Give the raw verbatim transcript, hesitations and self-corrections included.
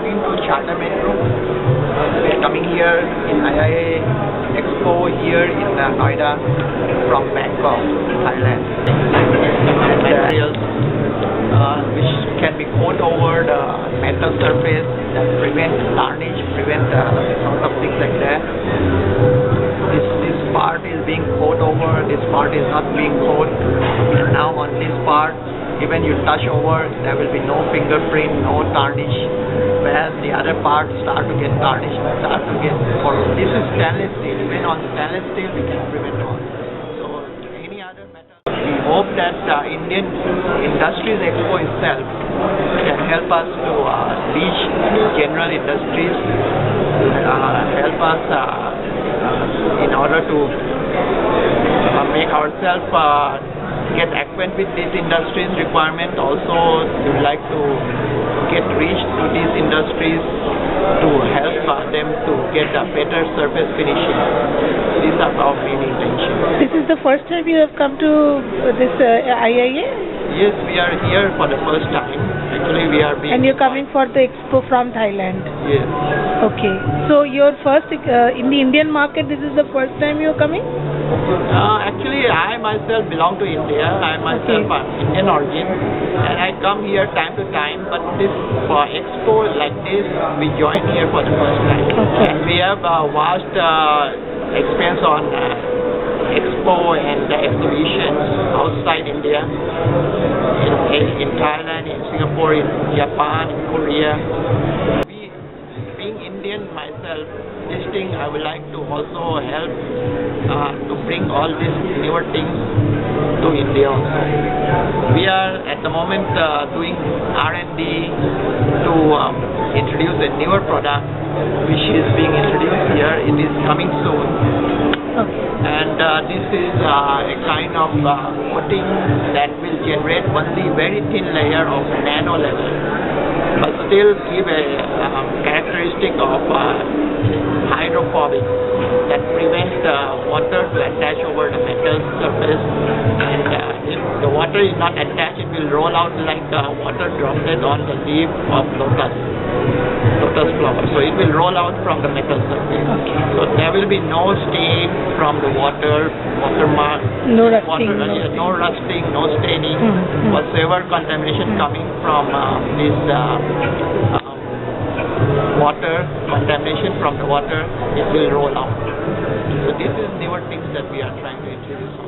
belonging to Chartermate Group. We are coming here in I I A Expo here in uh, Noida from Bangkok, Thailand. Materials uh, which can be coated over the metal surface that prevent tarnish, prevent uh, sort of things like that. This this part is being coated over, this part is not being coated. And now on this part, even you touch over, there will be no fingerprint, no tarnish. Whereas the other parts start to get tarnished, start to get corroded. This is stainless steel. Even on stainless steel, we can prevent all. So any other metal. We hope that uh, Indian Industries Expo itself can help us to uh, reach general industries, uh, help us uh, uh, in order to uh, make ourselves uh, get acquainted with this industry's requirement. Also, we would like to get reached to these industries to help uh, them to get a better surface finishing. These are our main intentions. This is the first time you have come to this uh, I I A? Yes, we are here for the first time. Actually, we are being... And you're coming for the expo from Thailand? Yes. Okay. So your first, uh, in the Indian market, this is the first time you're coming? Uh, actually, I myself belong to India. I myself Okay. am Indian origin, and I come here time to time. But this for expo like this, we join here for the first time, Okay. and we have a vast uh, experience on uh, expo and uh, exhibitions outside India, in, in Thailand, in Singapore, in Japan, in Korea. We, being Indian myself, this thing I would like to also help uh, to bring all these newer things to India also. We are at the moment uh, doing R and D to um, introduce a newer product which is being introduced here. It is coming soon. Okay. And uh, this is uh, a kind of uh, coating that will generate only very thin layer of nano level, but still give a um, characteristic of uh, hydrophobic that prevents uh, water to attach over the metal surface, and uh, if the water is not attached, it will roll out like a water droplet on the leaf of lotus lotus flower. So it will roll out from the metal surface. Okay. So there will be no stain from the water, watermark, No rusting. water, no, uh, no rusting, no staining, Mm-hmm. whatsoever contamination Mm-hmm. coming from uh, this uh, um, water, contamination from the water, it will roll out. So this is newer things that we are trying to introduce.